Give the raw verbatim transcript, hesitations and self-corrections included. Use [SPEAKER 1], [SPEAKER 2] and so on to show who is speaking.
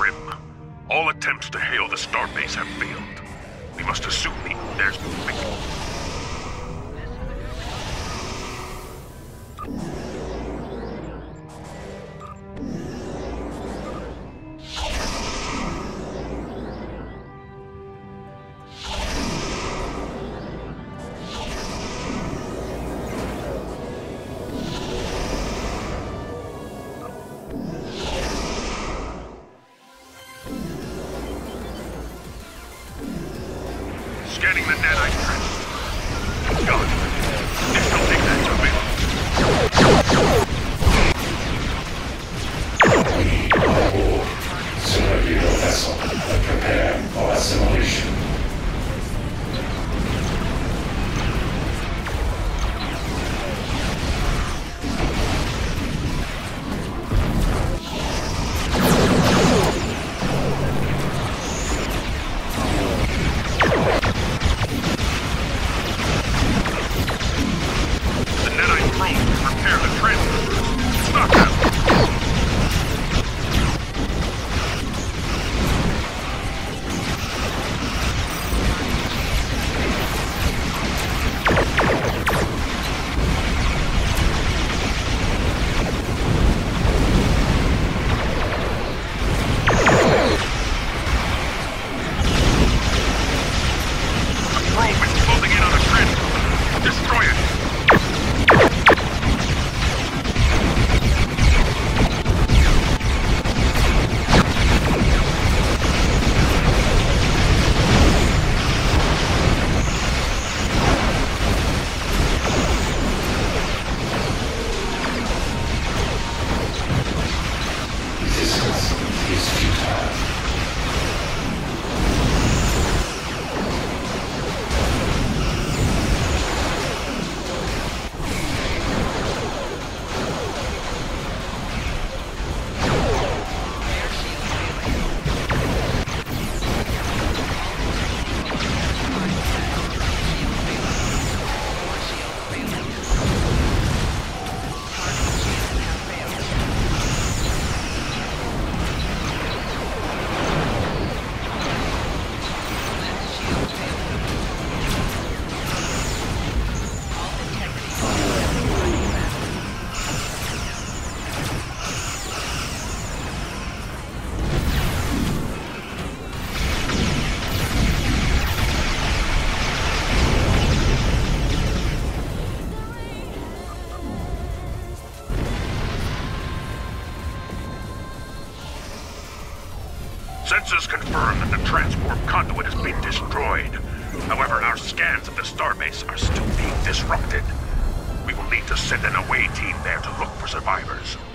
[SPEAKER 1] grim. All attempts to hail the starbase have failed. We must assume there's movement. Scanning the nanite trench. Got it. This will take that surveillance.
[SPEAKER 2] Select your vessel and prepare for assimilation.
[SPEAKER 1] Repair the trench. Stop them. A probe is closing in on the trench. Destroy it. Sensors confirm that the transport conduit has been destroyed. However, our scans of the starbase are still being disrupted. We will need to send an away team there to look for survivors.